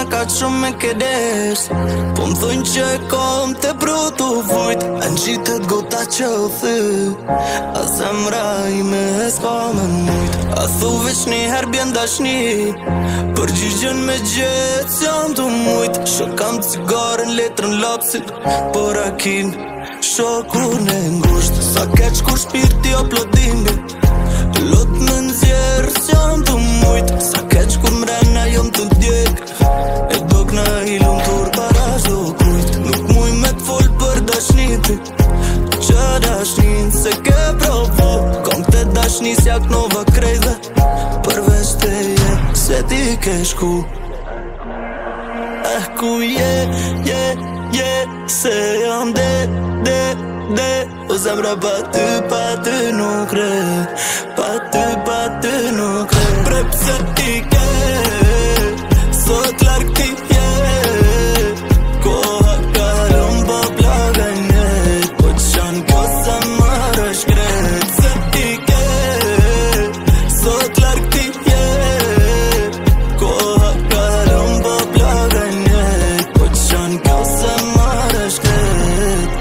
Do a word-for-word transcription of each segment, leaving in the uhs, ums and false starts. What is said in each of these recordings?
ka shumë me kedes. Po m'thojnë që e kom të prutu vujt, e në qitet gota që u thy. A zemra ime e s'ka me mujt, a thu veç një her bjen dashni. Përgjigjen me gjetë që jam të mujt. Shok kam cigaren, letrën, lapsit, por akin shokun e ngusht. Sa keq kur shpirti aplodimi, lot me nxjerë që jam të mujt. Sa keq kur mrena jom të djek, e dok na ilum tur para zdo kujt. Nuk muj me t'fol për dashniti, që dashnin se ke provo. Kom këte dashni s'jak nova krejve, përveç te je se ti ke shku. Eh ku je, je, je, se jam de, de, de. O zemra pa ty, pa ty nuk re, pa ty, pa ty nuk re. Prep se ti ke, sot larg ti je. Koha kalon pa plaga njet, po qan ko sa marrë shkret. Se ti ke, sot larg ti je. Koha kalon pa plaga njet, po qan ko sa marrë shkret.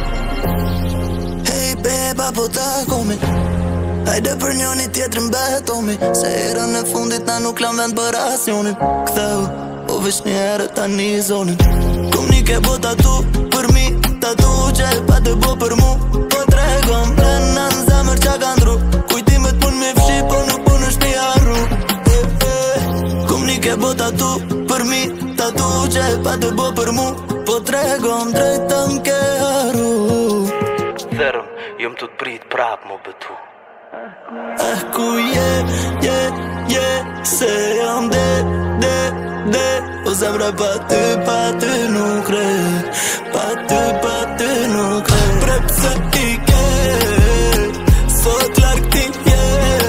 Po takomi, hajde për njoni tjetër mbetomi. Se herën e fundit na nuk lam vend për asjonin. Ktheu, o veç një herë tani zonin. Kom një ke bo tatu për mi, tatu që e pa të bo për mu. Po tregom, plena në zemër qa ka ndru. Kujtimet pun me fshi, po nuk pun është mi arru. eh, eh. Kom një ke bo tatu për mi, tatu që e pa të bo për mu. Po tregom, drejtëm ke arru. Therëm, jom të t'prit prap më betu. Eh ku je, je, je, se jam de, de, de. O zemra pa ty, pa ty nuk re, pa ty, pa ty nuk re. Prep se ti ke, sot larg ti je.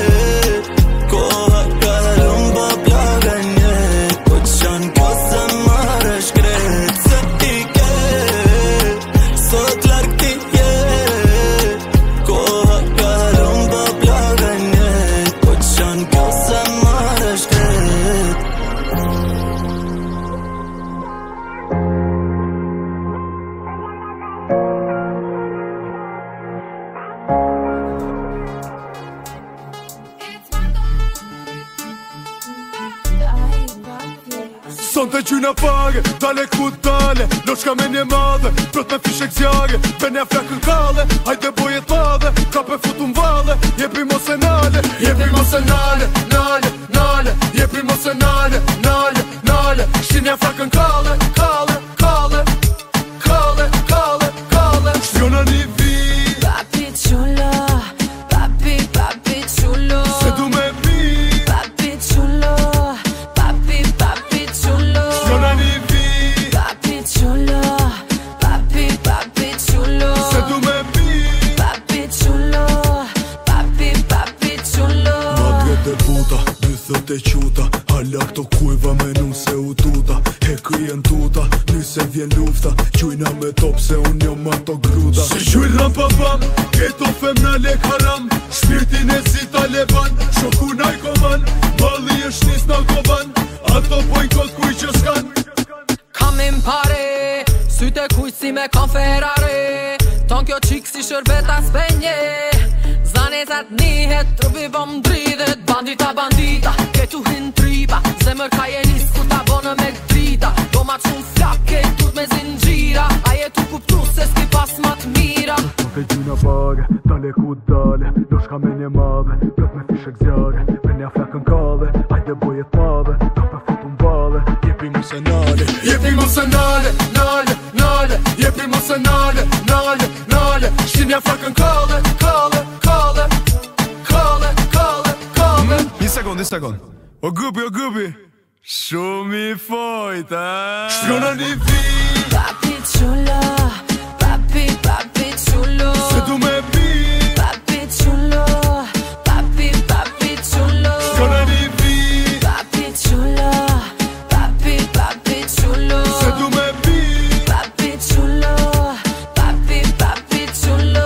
Koha kalon pa plaga njet, po qan ko sa marrë shkret. Se ti ke, sot larg ti je. Son të gjyna pare, dale ku dale. Loshka me një madhe, plot me fishek zjare. Venja flakën kale, hajde bojet madhe. Ka pe futu m'vale, jepi mos e nale. Jepi mos e nale, nale, nale. Jepi mos e nale, nale, nale. Shtinja flakën kale, kale, kale. Kale, kale, kale. Shtjona një vi. Papi chulo, papi, papi chulo. Se du me pi. Papi chulo, papi, papi chulo. Shtjona një vi. Papi chulo, papi, papi chulo. Se du me pi. Papi chulo, papi, papi chulo. Madre dhe buta, dy thët e quta. Hala këto kujva me nu se u tuta. He kryen tuta, nyse vjen lufta. Qujna me top se unë jom ato gruta. Se quj ram pa pam, keto femna lek haram. Shpirtin e si taleban, shoku naj koman. Mali është nis në koban, ato pojnë kod kuj që s'kan. Kam im pare, syte kuj si me kam Ferrari. Ton kjo qik si shërbeta s'penje. Zanezat nihet, trupi bom dridhet. Bandita, bandita, ketu hin tripa. Zemër ka jenis ku ta bonë me drita. Do ma qun flake, tut me zingjira. A jetu kuptu se s'ki pas ma t'mira. Son të gjyna pare, dale ku dale. Loshka me një madhe, plot me fishek zjare. Venja flakën kale, hajde bojet madhe. Ka pe futu m'vale, jepi mos e nale. Jepi mos e nale, nale, nale. Jepi mos e nale, nale, nale. Shtinja flakën kale, kale, kale. Kale, kale, kale. Një sekund, një sekund. O gupi, o gupi. Shumë i fojt, a? Shtjona një vi. Papi chulo, papi, papi chulo. Se du me pi. Papi chulo, papi, papi chulo. Shtjona një vi. Papi chulo, papi, papi chulo. Se du me pi. Papi chulo, papi, papi chulo.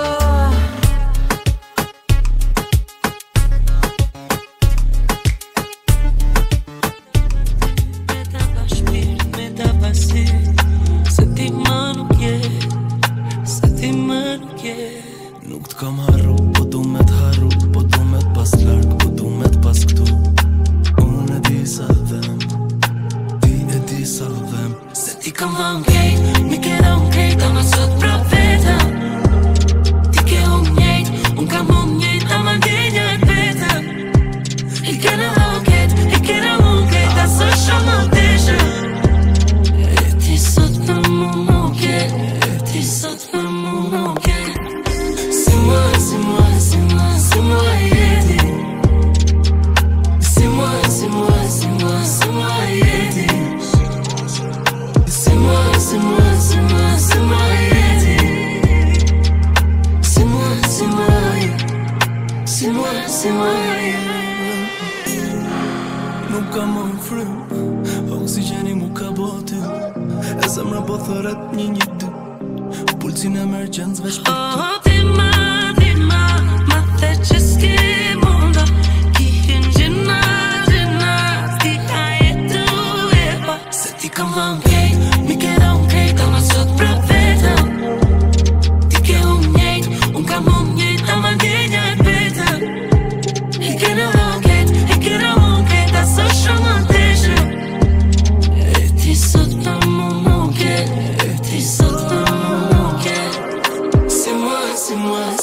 Me ta pa shpirt, me ta t'kam harru, po du me t'harru, po du me t'pas larg, po du me t'pas këtu. Unë e di sa dhem, ti e di sa dhem. Se ti kam dhëm kejt, mi ke dhëm kejt, ama sot pra vetëm. Ti ke unë njejt, unë kam unë njejt, ama ndjenja e vetëm. I kena dhëm kejt, i kena unë kejt, aso shumë deshe. E ti sot për mu më kejt, e ti sot për mu më kejt. Si moi, si moi, si moi, si moi jeti. Si moi, si moi, si moi, si moi jeti. Si moi, si moi, si moi, si moi jeti. Si moi, si moi, si moi, si moi jeti. Nuk kam më frym, oksigjeni mu ka boty. E zemra po thëret një një dy, pulsin e emergjens veç për ty. Oh, dima, dima, ma the që s'ke mundo. Ki hyn gjena, gjena, ti ka jetu e po. Se ti kam dhëm kejt, mi ke dhëm kejt, ama sot pra vetëm. Ti ke unë njejt, unë kam unë njejt, ama ndjenja e vetëm. I kena dhëm kejt, i kena unë kejt, aso shumë deshe. E ti sot për mu më kejt, e ti sot për mu më kejt. Si moi, si moi,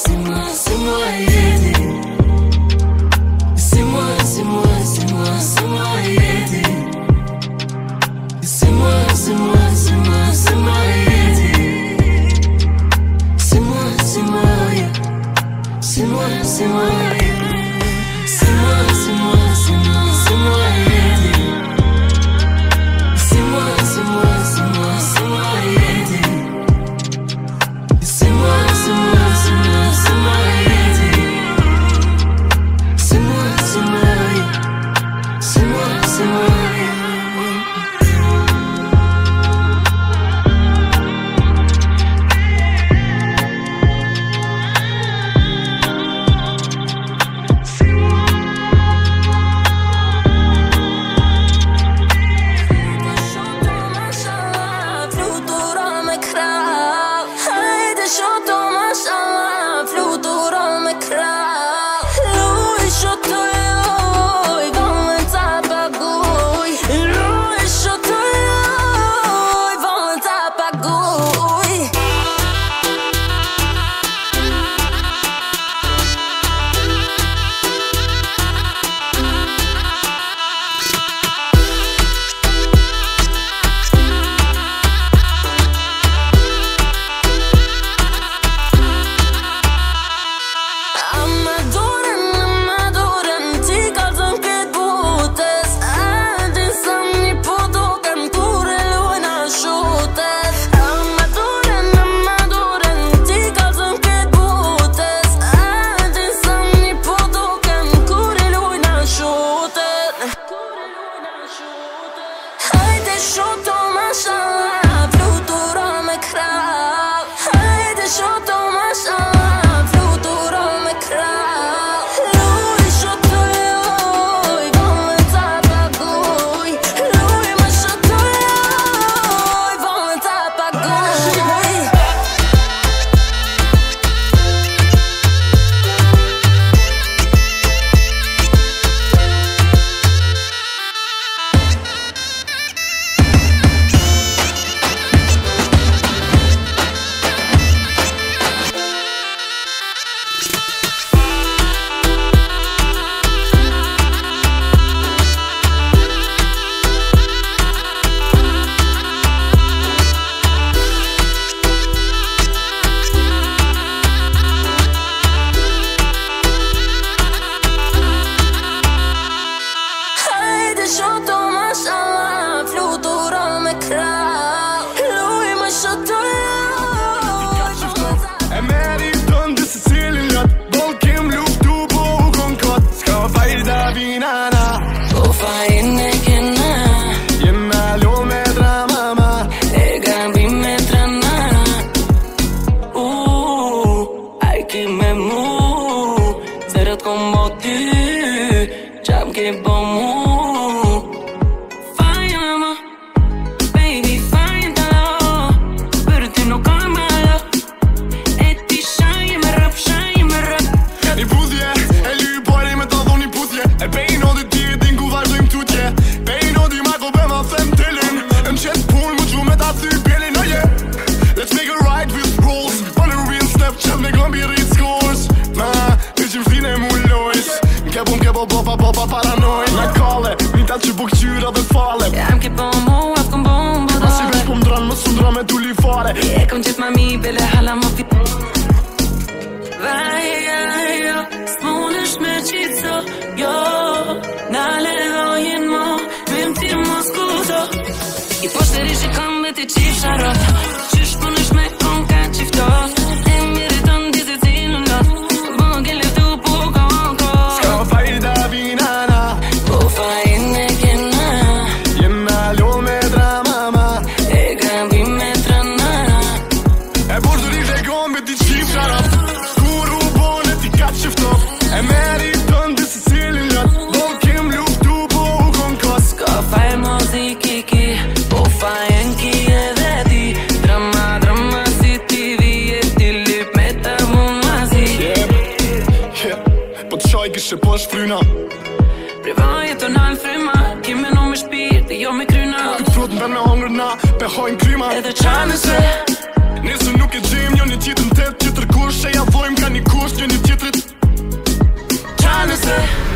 pare. E kom gjithë mami, bele hala më fit. Vaj, ja, jo, s'munesh me qico, jo. Na levojin mo, vim ti mos kudo. I poshteri që kam me ti qif sharot. Qysh punesh me kon ka qiftot. E miriton dizit cilën lot. Bo gele tu po konko. Ska fajda vinana, po fajin e kena. Jena lo me drama ma, e gambi me trana. e poshteri që kam me ti qif sharot. Kur u bone ti ka qiftot. E meriton dizit cilën lot. Bo kem luftu po u konko. Ska faj muziki ki, po fajin ki edhe ti. Drama, drama si ti vije ti lip me të mumazi. Yeah, yeah, po të qaj kështë po shfryna. Privaj të nalë fryma, ki me no me shpirt e jo me kryna. Këtë frut në ben me hongër na, pe hojnë kryma. Edhe qanë se Nesë nuk e gjim një një tjetën tëtë. Tjetër kush e ja vojmë ka një kush një një tjetërit. qanë se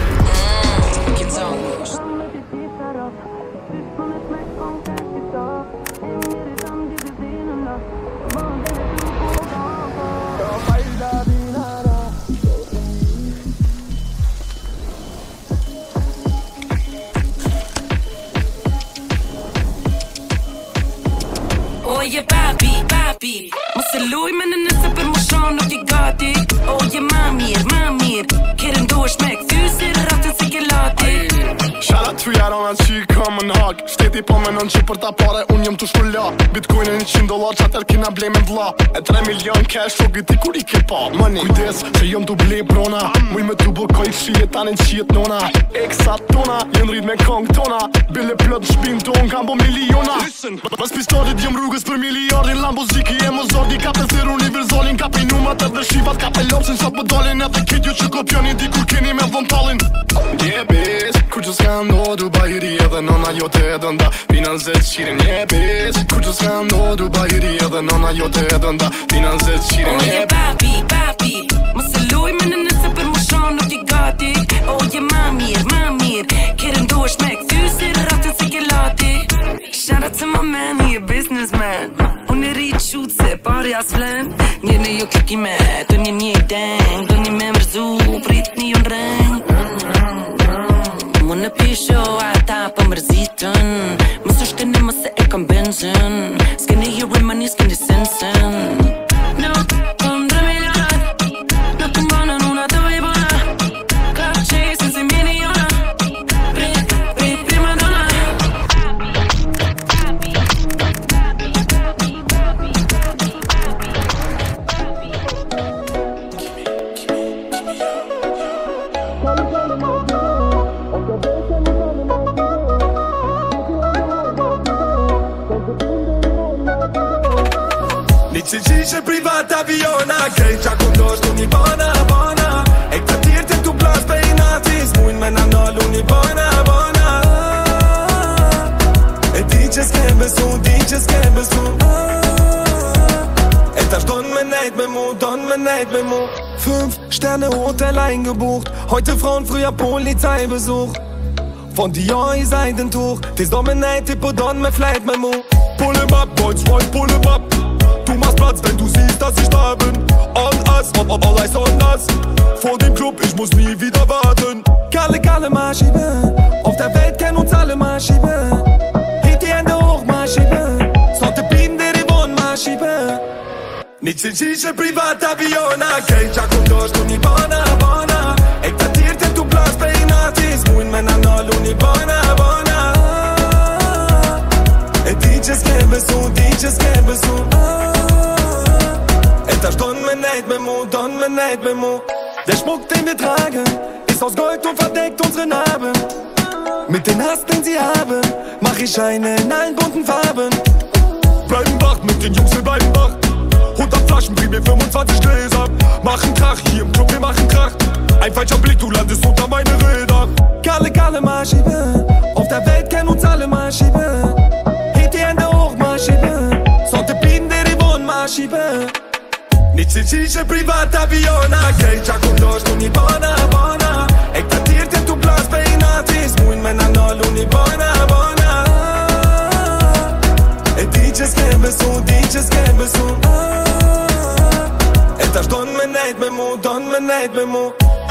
Oje papi, papi, mos e luj me në nëse për më shonë nuk i gati. Oje ma mirë, ma mirë, kere ndosh me këthy si ratën si ke lati. Shara të fja rana që i kam në hak. Shteti po menon që për ta pare unë jëm të shkulla. Bitcoin e një qind dolar që atër kina blej me vla. E tre milion cash o gëti kur i ke pa money. Kujdes që jëm të blej brona. Muj me të bëkoj shijet tani në qijet nona. Eksat tona, jen rrit me kong tona. Bile plët në shpin ton kam bo miliona. Bas pistolit jëm rrugës për miliardin. Lamboziki e mozordi ka për thirë univerzalin. Ka për numrat edhe shifat ka për lopsin. Sa për dalin edhe kitju që kopjoni di kur keni me dhon talin. Yeah bitch, kur që s'ka ndo Dubajri edhe nona jote edhe nda Pinan zet qirin, yeah bitch. Kur që s'ka ndo Dubajri edhe nona jote edhe nda Pinan zet qirin, Oje yeah papi, papi, mos e luj me në nëse për më shonë nuk i gati. Oje ma mirë, ma mirë, kere ndosh me këthy si ratën si ke lati. Shout out to my man, he a businessman. Unë e rritë qut se pari as flen. Njërë jo kliki me, të një një deng. Do një me mërzu, prit një unë reng. Më në pisho ata për mërzitën. Më së shkeni më se e kam benzin. S'keni ju rëmani, s'keni sensen. No, kom dhe milionat. No kom banë nuna të vejbona. Club chasing si miliona. Pri, pri, prima donna. Një që qishe privat aviona. Kej qa kundosh të një bona, bona. E këta tjerë të tu plas pe i natis. Mujnë me në nallu një bona, bona. E di që s'ke besu, di që s'ke besu. E tash don me nejt me mu, don me nejt me mu. Fünf Sterne Hotel eingebucht. Heute Frauen, früher Polizeibesuch. Von Dior i Seidentuch. Tis don me nejt, tipo don me fleit me mu. Pull him up, boys, Freund, pull him up. Du machst Platz, wenn du siehst, dass ich da bin. On us, on, on, all eyes on us. Vor dem Club, ich muss nie wieder warten. Kalle, Kalle, Marschiebe. Auf der Welt kennen uns alle Marschiebe. Hebt die Hände hoch, Marschiebe. Sorte Bienen, der die Wohnen, Marschiebe. Nicht in Shisha, Privataviona. Kej qa kundosh të një bona, bona. E këta tjerë të tu plas pe i natis. Mujnë me në nallu një bona, bona. E di që s'ke besu, di që s'ke besu. E tash don me nejt me mu, don me nejt me mu. Der Schmuck, den wir tragen, ist aus Gold und verdeckt unsere Narben. Mit den Hass, den sie haben, mach ich Scheine in allen bunten Farben. Bleiben wach, mit den Jungs, wir bleiben wach. hundert Flaschen, bring mir fünfundzwanzig Gläser. Machen Krach, hier im Club, wir machen Krach. Ein falscher Blick, du landest unter meine Räder. Kalle, Kalle, Marschiebe. Auf der Welt kennen uns alle Marschiebe. Hebt die Hände hoch, Marschiebe. Sorte Bienen, der die Wohnen, Marschiebe. Nicht in Shisha, Privataviona. Kej qa kundosh të një bona, bona. E këta tjerë të tu plas pe i natis. Mujnë me në nallu një bona, bona. E di që s'ke besu, di që s'ke besu. E tash don me nejt me mu, don me nejt me mu.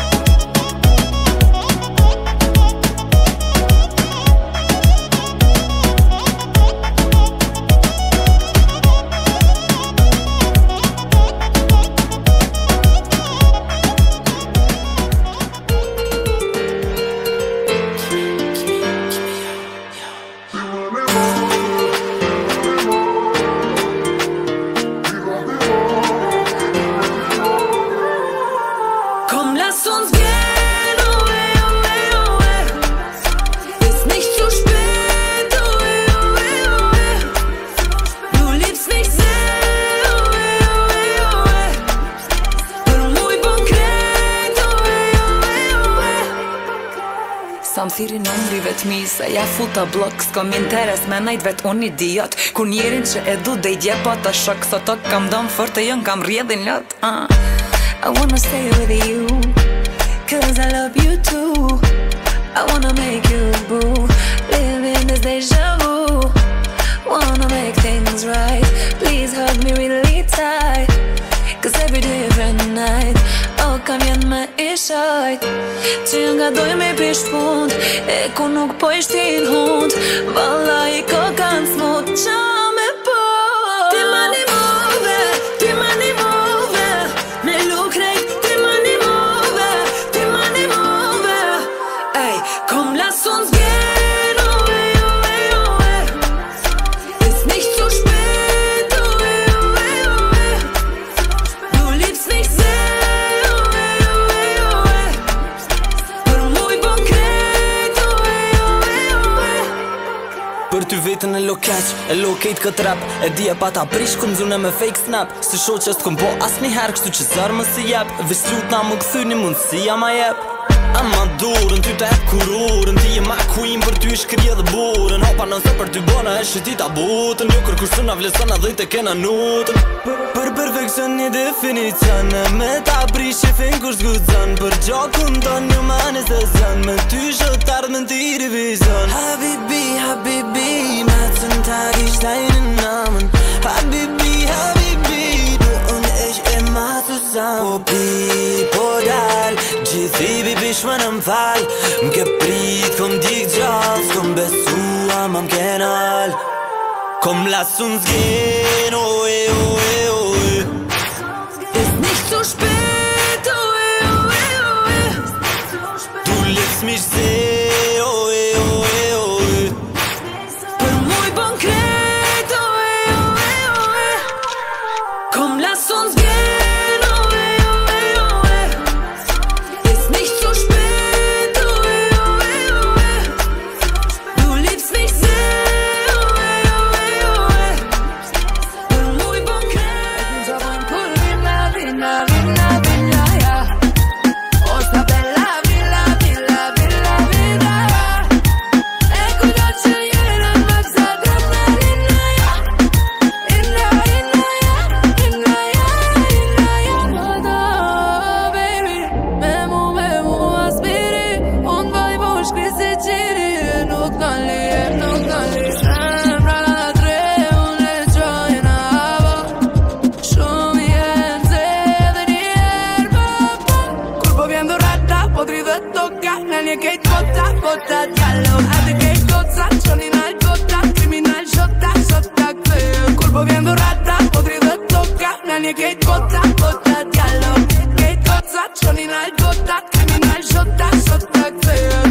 Sa më thiri nëmri vetë mi, se ja futa blok, s'kom interes me najt vetë unë idiot. Kur njerin që e du dhe i djepa ta shok, sot o kam dom fort e jën kam rjedhin lot. uh. I wanna stay with you, cause I love you too. I wanna make you boo, living this deja vu. Wanna make things right, please hug me really tight. Cause every different night, oh kam jen me ishajt. Që nga doj me pisht fund, e ku nuk po ishtin hund. Valla i ko kanë smut, qa me po. Ti mani move, ti mani move, me luk rejt, ti mani move, ti mani move. Ej, kom lass uns gehen, oh eh, oh eh, oh eh. Ist nicht zu spät, oh eh, oh eh, oh eh. Du liebst mich sehr, oh eh, oh eh, oh eh. Për muj bon kret, oh eh, oh eh, oh eh. Për ty vetën e lokaq, e lokejt këtë rap. E dhja pa ta prish ku m'zune me fake snap. Se sho që s'kom po as një her, kështu që zërë më si jep. Vesh lut na më këthy një mundësia ma jep. Ama durën, ty të e kururën. Ti e ma queen, për ty shkrije dhe burën. Hopa nëse për ty bona e shiti ta butën. Jo kërkushtu na vlesën a dhejt e kena nutën. Për perfekcion një definicion, e me ta prish që fin kur s'gudzon. Për gjokun ton një manifestation, me ty shëtar me ti revizion. Habibi, habibi, ma të në tag i shtajnë namen. Habibi, habibi, du unë ish e ma zusammen. Po pi, po dal, gjithi bibi shmë në m'fall. M'ke prit, kom dik gjall, s'kom besua ma m'kenal. Kom lass uns gehen, oh eh, oh eh, oh eh. Ist nicht zu spät, oh eh, oh eh, oh eh. Du liebst mich sehr, oh eh, oh eh, oh eh. Për muj bon kret, oh eh, oh eh, oh eh. Kom lass uns gehen, oh eh, oh eh, oh eh. Ist nicht zu spät, oh eh, oh eh, oh eh. Du liebst mich sehr, oh eh, oh eh, oh eh. Për muj bon kret. Sa bojm kur vina, vina, vina, vina, ja. O sta bella villa, villa, villa, villa, ja. E kujdo që jena më kësa adrenalina, ja. Inna, inna, ja, inna, ja, inna, ja. Nada, baby, me mu, me mu aspiri. Unë vaj po shkri si qiri, nuk kan lijem, nuk kan lijem. Zemra na tre, unë e qojnë hava. Shumë jenë se dhe njerë papa. Kur po vjen dhurata, po dridhe toka. Në një kejt bota, bota djallo. Ate kejt goca, qoninal bota. Kriminal shota, shota këthë. Kur po vjen dhurata, po dridhe toka. Në një kejt bota, bota djallo. Kejt goca, qoninal bota. Kriminal shota, shota këthë.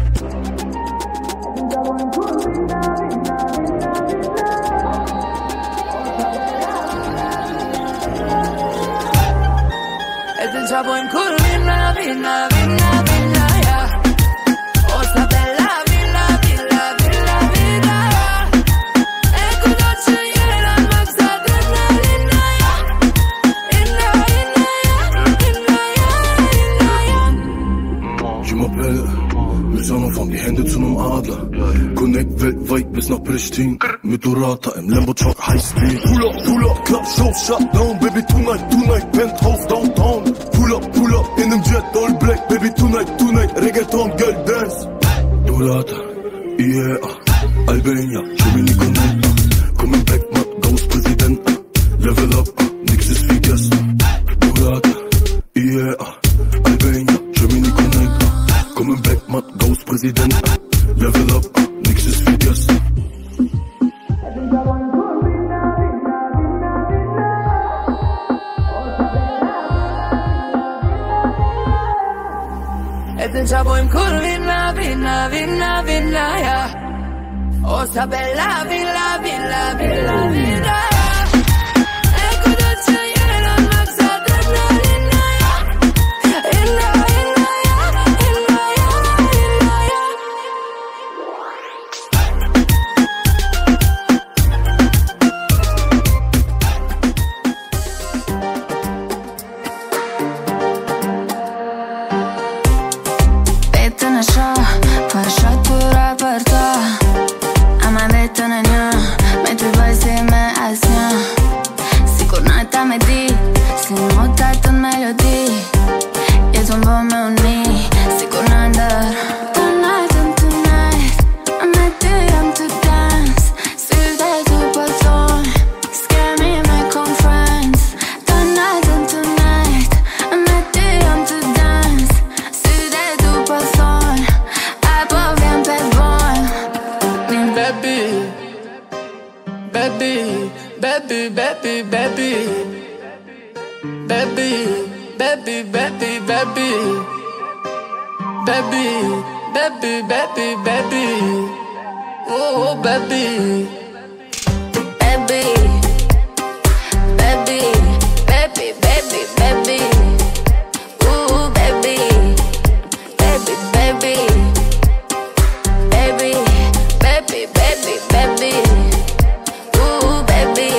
E të qa bojmë kur vina, vina, vina, vina, ja. O sta bella villa, villa, villa, villa, ja. E kujdo që jena më kësa adrenalina, ja. Inna, inna, ja, inna, ja, inna, ja. Je m'appelle, wir sind von die Hände zu nem Adler. Connect weltweit bis nach Pristin. Mit Dorata im Lambo Truck High Speed. Pull up, pull up, Club Show, shut down. Baby tonight, tonight, Penthouse downtown. Pull up, pull up, in dem Jet all black. Baby tonight, tonight, Reggaeton, girl dance. Dorata, yeah, Albania, show me Nikonetta. Coming back, my Level up, nix ist wie gestern. Burrata, yeah, Albania, Germany Connect. Komm im Backmat, Ghost Präsident. Level up, nix ist wie gestern. E të qapojmë kur vina, vina, vina, vina, ja. O sa bella, villa, villa, villa, villa, ja. E ku do që jena më kësa adrenalina, ja. Illa, illa, ja, illa, ja, illa, ja. Vetën e shoh, për shatura për ta. Ama vetën e një, me ty bëj si me asnjë. Sikur nata me di, si nota të në melodi. Jetën bë me uni, sikur në ndër. Tonight and tonight, me ty jam të dance. Sytë e tu po thonë, s'kemi me kon friends. Tonight and tonight, me ty jam të dance. Sytë e tu po thonë, apo vjen pe bojnë. Baby, baby, baby, baby, baby, baby, baby, baby, baby, baby, baby, baby, baby, oh baby, Baby, baby, baby, baby, baby, ooh baby, baby, baby, baby, baby, baby, baby, ooh baby.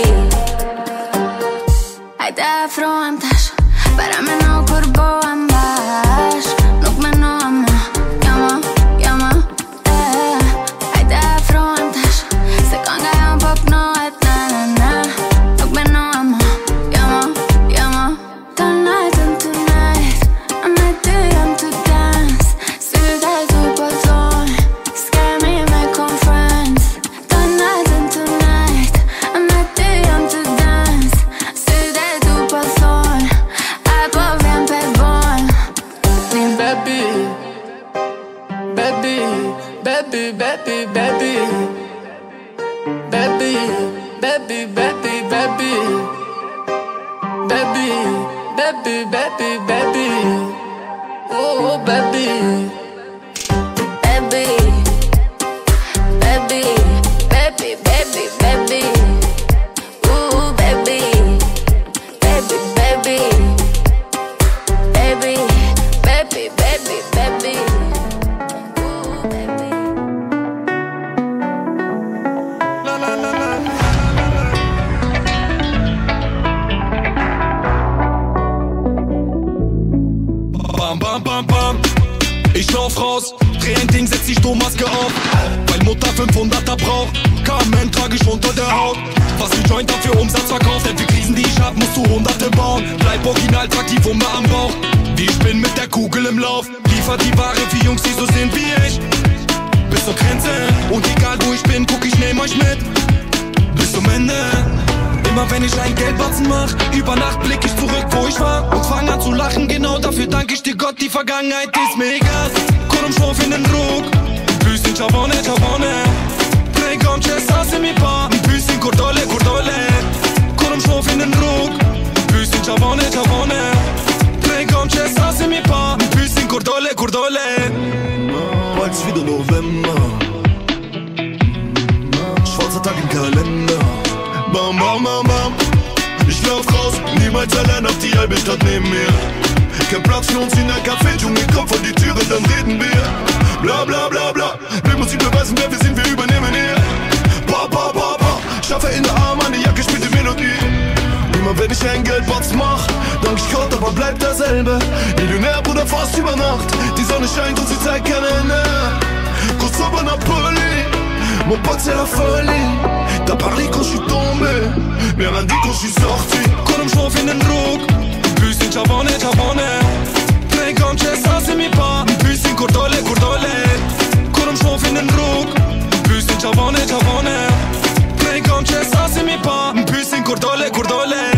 Hajde afrohem tash, para me no kur bohem bash. Nuk me no ama, jama, jama, eh. Hajde afrohem tash, se kanga jam po knohet, na na na. Nuk me no ama, jama, jama. Tonight and tonight, me ty jam të dance. Sytë e tu po thonë, s'kemi me kon friends. Tonight and tonight, me ty jam të dance. Sytë e tu po thonë, apo vjen pe bojnë. baby, baby, baby, baby, baby, baby, baby, baby, baby, baby, baby, baby, baby, oh baby. Baby, baby, baby, baby, baby, ooh baby, baby, baby, baby, baby, baby, baby, ooh baby. La la la la. Bam bam bam bam. Ich lauf raus, dreh ein Ding, setz die Sturmmaske auf. Weil Mutter fünfhunderter braucht, Carmen trag ich unter der Haut. Was ein Joint dafür Umsatz verkauft, denn für Krisen, die ich hab, musst du Hunderte bauen. Bleib original, trag die Wumme am Bauch. Wie ich bin mit der Kugel im Lauf, liefert die Ware für Jungs, die so sind wie ich. Bis zur Grenze, und egal wo ich bin, guck ich nehm euch mit. Bis zum Ende. Immer wenn ich einen Geldbatzen mach, über Nacht blick ich zurück, wo ich war und fang an zu lachen. Genau dafür danke ich dir Gott, die Vergangenheit ist mir egal. Kurum šof in den rug, bisschen čavone, čavone. Pregam česa se mi pa, bisschen kordole, kordole. Kurum šof in den rug, bisschen čavone, čavone. Pregam česa se mi pa, bisschen kordole, kordole. Bald ist wieder November, schwarzer Tag im Kalender. Bam, bam, bam, bam. Ich lauf raus, niemals allein auf die halbe Stadt neben mir. Kein Platz für uns in der Café-Dschungel, komm vor die Türe, dann reden wir. Bla bla bla bla, will uns nicht beweisen, wer wir sind, wir übernehmen hier. Ba ba ba ba, schaffe in der Arm an die Jacke, spielt die Melodie. Immer wenn ich ein Geldbatz mach, dank ich Gott, aber bleib derselbe. Millionär, Bruder, fast über Nacht. Die Sonne scheint und sie zeigt keine Ende. Groß über Napoli, mon pote c'est la folie. T'as parlé quand je suis tombé, mais rien dit quand je suis sorti. Kurum šof in den rug, bisschen čavone, čavone. Pregam česa se mi pa, bisschen kordole, kordole. Kurum šof in den rug, bisschen čavone, čavone. Pregam česa se mi pa, bisschen kordole, kordole.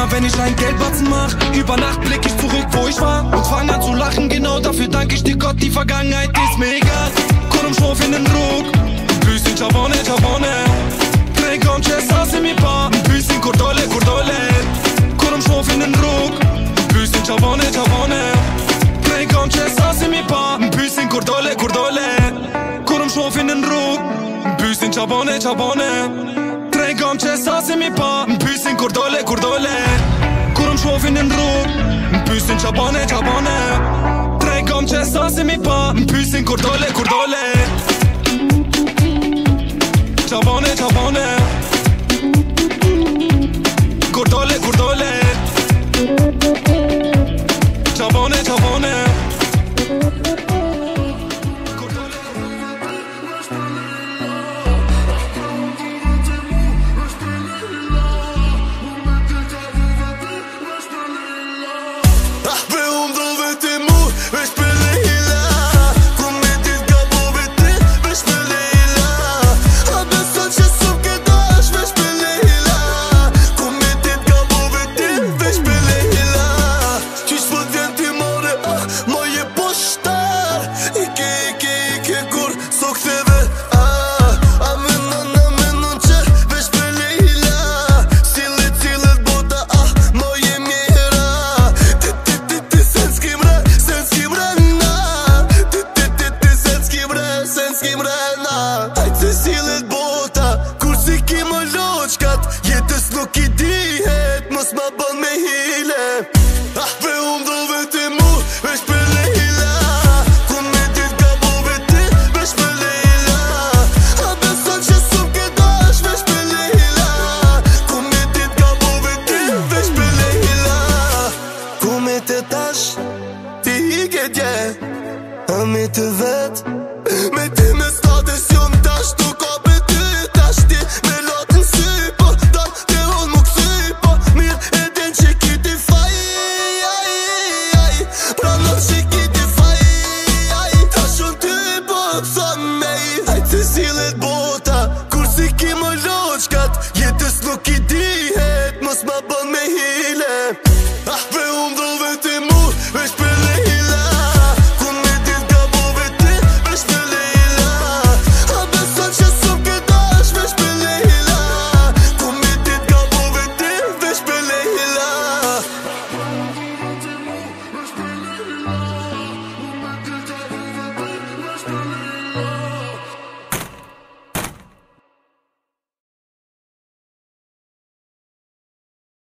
Immer wenn ich einen Geldbatzen mach, über Nacht blick ich zurück, wo ich war und fang an zu lachen. Genau dafür danke ich dir Gott, die Vergangenheit ist mir egal. Kurum Schwof in den Ruck, ein bisschen Chabone, Chabone. Prego un cesso mi pa, un bisschen Cordole, Cordole. Kurum Schwof in den Ruck, ein bisschen Chabone, Chabone. Prego un cesso mi pa, un bisschen Cordole, Cordole. Kurum Schwof in den Ruck, ein bisschen Chabone, Chabone. Tregam ce sase mi pa, un bisschen Cordole, Cordole. Kurum Schwof in den Ruck, ein bisschen Chabone, Chabone. Tregam ce sase mi pa, un bisschen Cordole, Cordole. Chabone, Chabone. Cordole, Cordole. Chabone, Chabone. Te